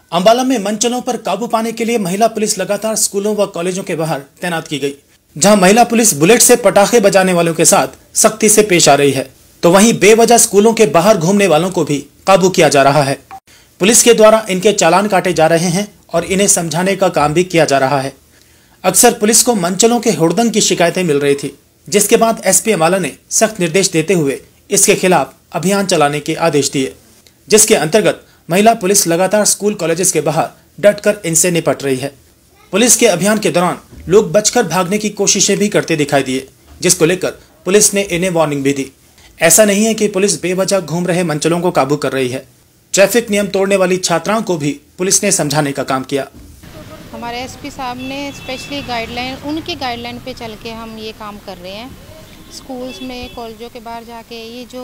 अंबाला में मनचलों पर काबू पाने के लिए महिला पुलिस लगातार स्कूलों व कॉलेजों के बाहर तैनात की गई। जहां महिला पुलिस बुलेट से पटाखे बजाने वालों के साथ सख्ती से पेश आ रही है, तो वहीं बेवजह स्कूलों के बाहर घूमने वालों को भी काबू किया जा रहा है। पुलिस के द्वारा इनके चालान काटे जा रहे हैं और इन्हें समझाने का काम भी किया जा रहा है। अक्सर पुलिस को मनचलों के हुड़दंग की शिकायतें मिल रही थी, जिसके बाद एसपी अंबाला ने सख्त निर्देश देते हुए इसके खिलाफ अभियान चलाने के आदेश दिए, जिसके अंतर्गत महिला पुलिस लगातार स्कूल कॉलेजेस के बाहर डटकर इनसे निपट रही है। पुलिस के अभियान के दौरान लोग बचकर भागने की कोशिशें भी करते दिखाई दिए, जिसको लेकर पुलिस ने इन्हें वार्निंग भी दी। ऐसा नहीं है कि पुलिस बेवजह घूम रहे मनचलों को काबू कर रही है। ट्रैफिक नियम तोड़ने वाली छात्राओं को भी पुलिस ने समझाने का काम किया। हमारे एसपी साहब ने स्पेशली गाइडलाइन, उनकी गाइडलाइन पे चल के हम ये काम कर रहे हैं। स्कूल्स में, कॉलेजों के बाहर जाके ये जो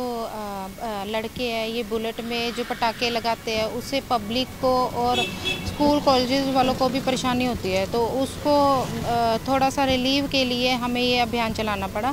लड़के हैं, ये बुलेट में जो पटाखे लगाते हैं, उससे पब्लिक को और स्कूल कॉलेजेस वालों को भी परेशानी होती है। तो उसको थोड़ा सा रिलीव के लिए हमें ये अभियान चलाना पड़ा।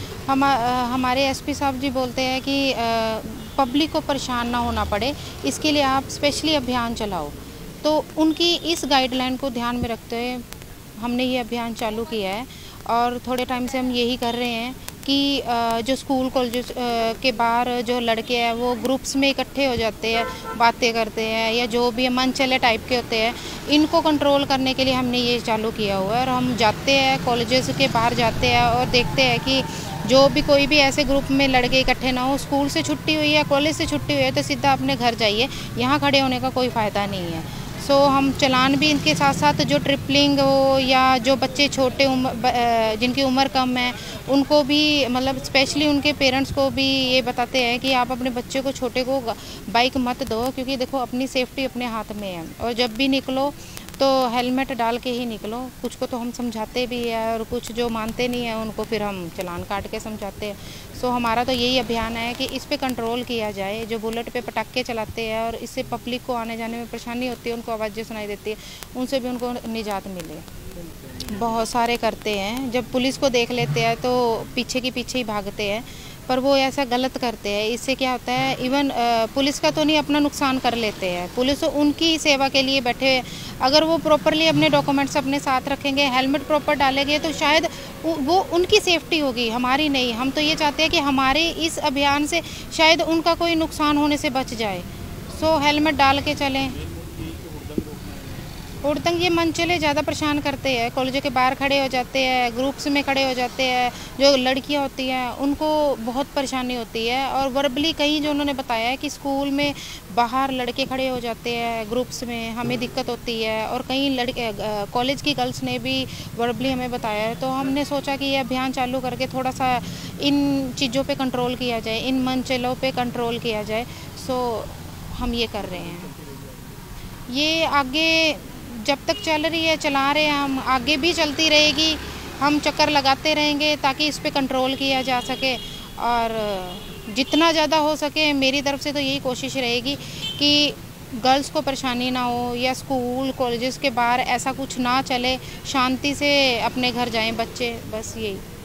हमारे एसपी साहब जी बोलते हैं कि पब्लिक को परेशान ना होना पड़े, इसके लिए आप स्पेशली अभियान चलाओ। तो उनकी इस गाइडलाइन को ध्यान में रखते हुए हमने ये अभियान चालू किया है और थोड़े टाइम से हम यही कर रहे हैं कि जो स्कूल कॉलेज के बाहर जो लड़के हैं वो ग्रुप्स में इकट्ठे हो जाते हैं, बातें करते हैं या जो भी मनचले टाइप के होते हैं, इनको कंट्रोल करने के लिए हमने ये चालू किया हुआ है। और हम जाते हैं कॉलेजेस के बाहर जाते हैं और देखते हैं कि जो भी कोई भी ऐसे ग्रुप में लड़के इकट्ठे ना हो, स्कूल से छुट्टी हुई है, कॉलेज से छुट्टी हुई है तो सीधा अपने घर जाइए, यहाँ खड़े होने का कोई फ़ायदा नहीं है। सो हम चलान भी इनके साथ साथ जो ट्रिपलिंग हो या जो बच्चे छोटे जिनकी उम्र कम है उनको भी, मतलब स्पेशली उनके पेरेंट्स को भी ये बताते हैं कि आप अपने बच्चे को, छोटे को बाइक मत दो, क्योंकि देखो अपनी सेफ्टी अपने हाथ में है। और जब भी निकलो तो हेलमेट डाल के ही निकलो। कुछ को तो हम समझाते भी हैं और कुछ जो मानते नहीं हैं उनको फिर हम चालान काट के समझाते हैं। सो हमारा तो यही अभियान है कि इस पे कंट्रोल किया जाए। जो बुलेट पे पटाखे चलाते हैं और इससे पब्लिक को आने जाने में परेशानी होती है, उनको आवाज़ें सुनाई देती है, उनसे भी उनको निजात मिले। बहुत सारे करते हैं, जब पुलिस को देख लेते हैं तो पीछे की पीछे ही भागते हैं, पर वो ऐसा गलत करते हैं। इससे क्या होता है, इवन पुलिस का तो नहीं, अपना नुकसान कर लेते हैं। पुलिस तो उनकी सेवा के लिए बैठे, अगर वो प्रॉपरली अपने डॉक्यूमेंट्स अपने साथ रखेंगे, हेलमेट प्रॉपर डालेंगे तो शायद वो उनकी सेफ्टी होगी, हमारी नहीं। हम तो ये चाहते हैं कि हमारे इस अभियान से शायद उनका कोई नुकसान होने से बच जाए। सो हेलमेट डाल के चलें। हुड़दंग ये मनचले ज़्यादा परेशान करते हैं, कॉलेजों के बाहर खड़े हो जाते हैं, ग्रुप्स में खड़े हो जाते हैं। जो लड़कियां होती हैं उनको बहुत परेशानी होती है। और वर्बली कहीं जो उन्होंने बताया है कि स्कूल में बाहर लड़के खड़े हो जाते हैं ग्रुप्स में, हमें दिक्कत होती है। और कई लड़के, कॉलेज की गर्ल्स ने भी वर्बली हमें बताया है। तो हमने सोचा कि ये अभियान चालू करके थोड़ा सा इन चीज़ों पर कंट्रोल किया जाए, इन मनचलों पर कंट्रोल किया जाए। सो हम ये कर रहे हैं। ये आगे जब तक चल रही है, चला रहे हैं हम, आगे भी चलती रहेगी। हम चक्कर लगाते रहेंगे ताकि इस पे कंट्रोल किया जा सके। और जितना ज़्यादा हो सके मेरी तरफ से तो यही कोशिश रहेगी कि गर्ल्स को परेशानी ना हो या स्कूल कॉलेजेस के बाहर ऐसा कुछ ना चले, शांति से अपने घर जाएं बच्चे, बस यही।